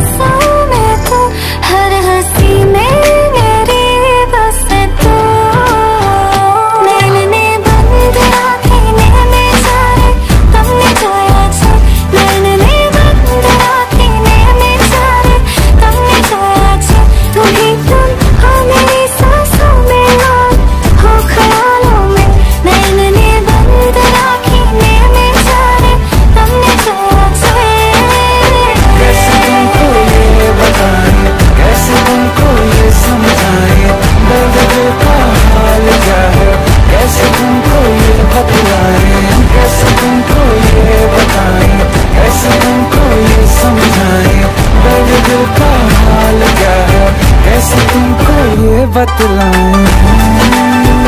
सांसों में तू, हर हंसी में मेरी बस तू। नैनने बंद आँखें नैने चारे तुमने जोया छे, नैनने बंद आँखें नैने चारे तुमने जोया छे। तुम ही तुम हो मेरी सांसों में और हो ख्यालों में, नैनने बंद आँखें नैने चारे तुमने जोया छे। कैसे तुमको ये बताएं, कैसे तुमको ये समझाएं, दर्द दिल का हाल क्या है, कैसे तुमको ये बतलाएं। कैसे तुमको ये बताएं, कैसे तुमको ये समझाएं, दर्द दिल का हाल क्या है, कैसे तुमको ये बतलाएं।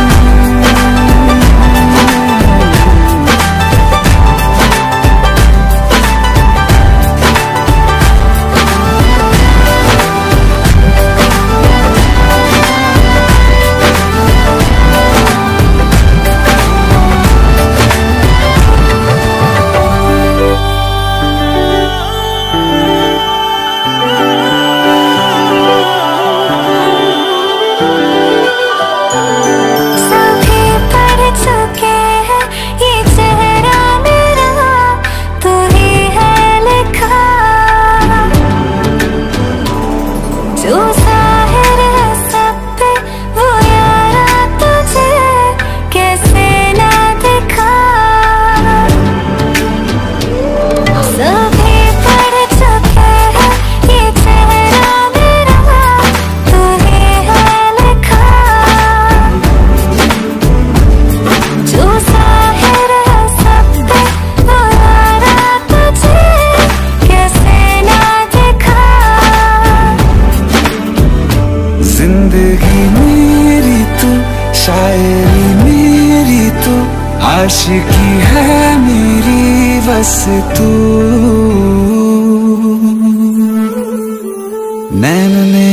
जिंदगी मेरी तू, शायरी मेरी तू, आशिकी है मेरी बस तू। नैनने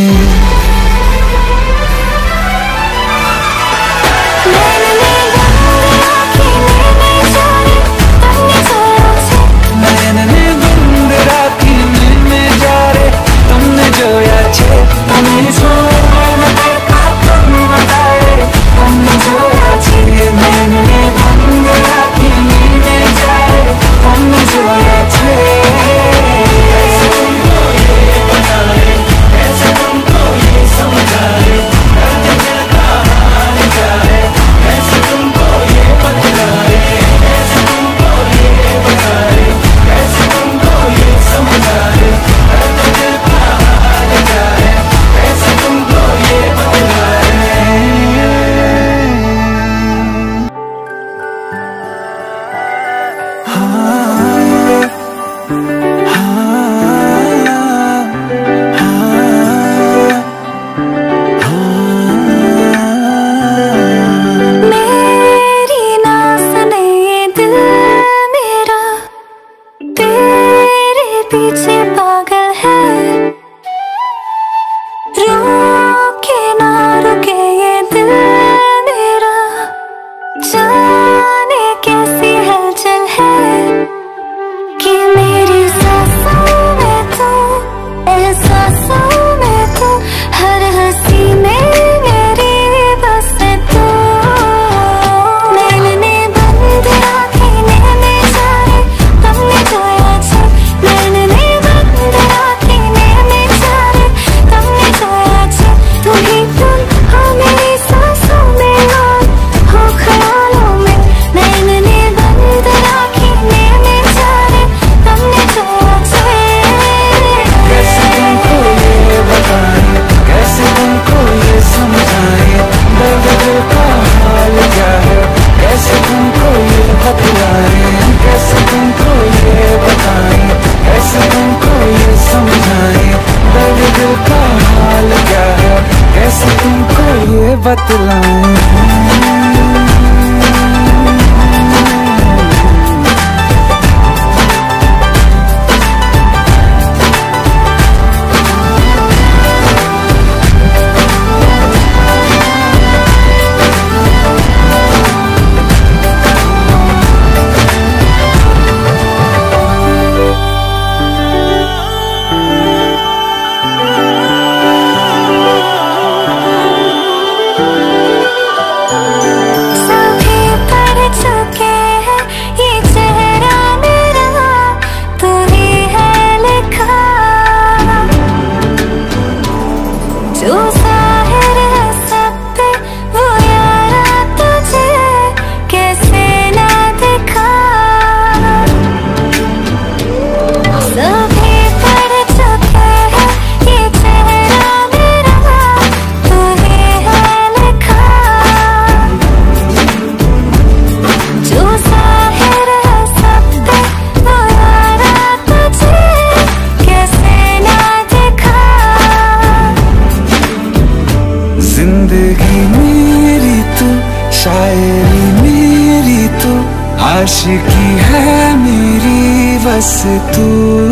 नैनने बंद आँखें नैने चारे तुमने जोया छे, तुमने नैनने बंद आँखें नैने चारे तुमने जोया छे। कैसे तुमको ये बताएं, कैसे तुम बस तू।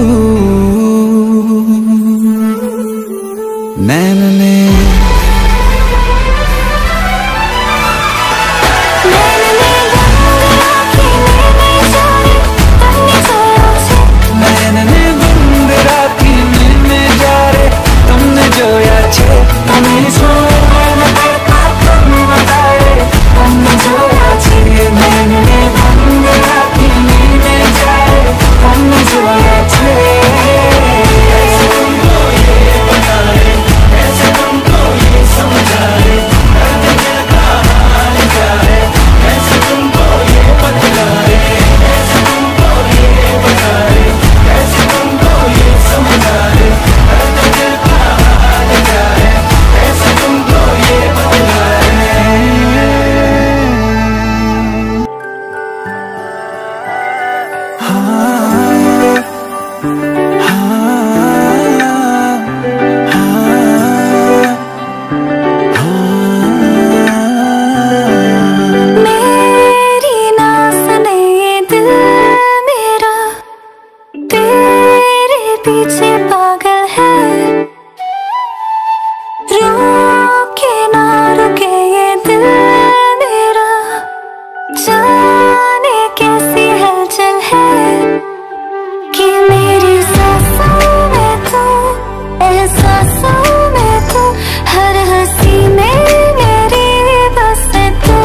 नैन ने बंद राखी में जा रे तुमने जो याचे तुम्हें सोने बताए तुमने जो याचे। मैंने बंद राखी में जा रे तुमने जो याचे। कैसे तुमको ये बताए कैसे तुमको ये समझाए दर्द दिल का हाल क्या है कैसे तुमको ये बतलाए कैसे तुमको ये बताए कैसे तुमको ये समझाए दर्द दिल का हाल क्या है कैसे तुमको ये बतलाए। मेरी ना सुने ये दिल मेरा तेरे पीछे पागल है। रुके ना रुके ये दिल मेरा जाने कैसी हलचल है कि मेरी सांसों में तू एहसासों में तू हर हंसी में मेरी बस तू।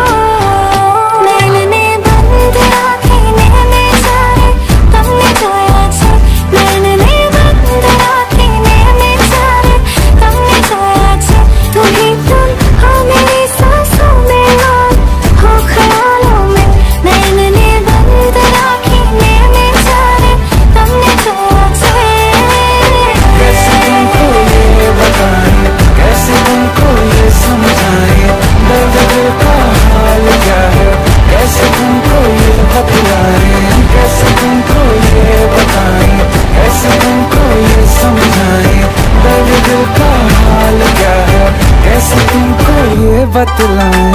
मैंने बंद आँखें में जाए तुमने जोया छे मैंने बंद आँखें में जाए तुमने जोया छे। तुम ही तुम हो मेरी सांसों में और हो ख्यालों में। मैंने बंद आँखें में जाए तुमने जोया छे। कैसे तुमको ये बताए कैसे तुमको ये समझाए दर्द दिल का हाल क्या है कैसे तुमको ये बतलाए कैसे तुमको ये बताए कैसे तुमको ये समझाए दर्द दिल का हाल क्या है कैसे तुमको ये बतलाए।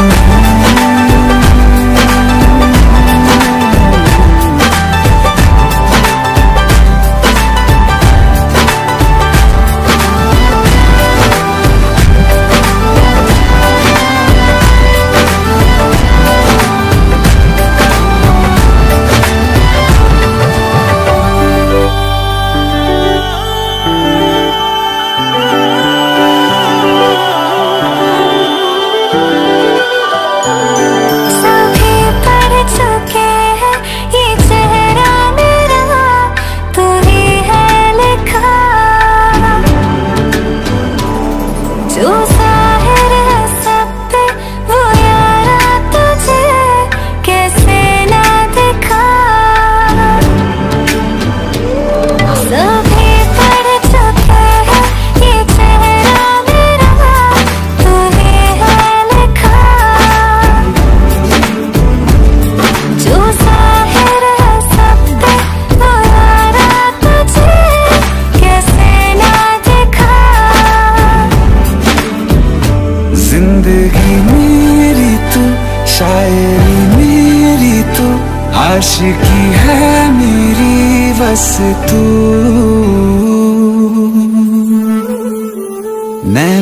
सभी पढ़ चुके हैं ये चेहरा मेरा तू ही है लिखा। जो ज़ाहिर है सब पे वो यारा तुझे कैसे ना दिखा। सभी पढ़ चुके हैं ये चेहरा मेरा तू ही है लिखा। जो ज़ाहिर है सब पे वो यारा तुझे कैसे ना दिखा। जिंदगी मेरी तू शायरी मेरी तू आशिकी है मेरी बस तू। नैन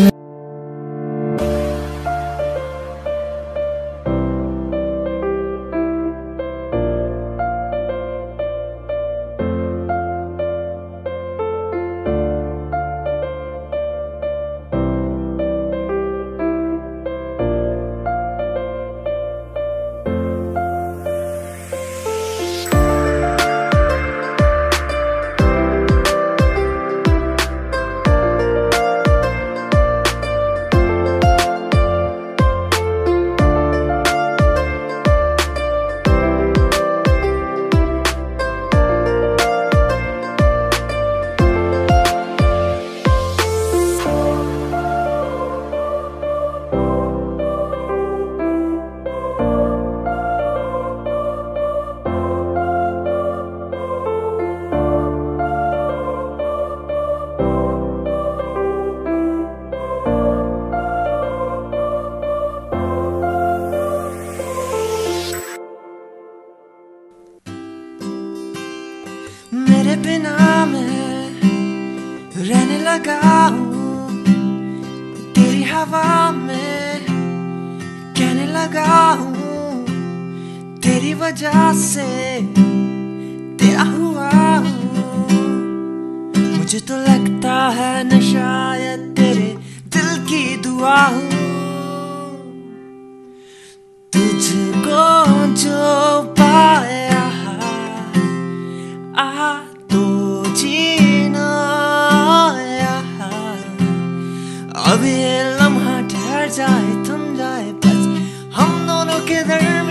कहने लगा हूँ तेरी हवा में, कहने लगा हूँ तेरी वजह से तेरा हुआ हूँ। मुझे तो लगता है न शायद तेरे दिल की दुआ हूँ। तुझको जो पाया आ तो जीना आया। अब ये लम्हा ठहर जाए, थम जाए बस हम दोनों के दरमियान।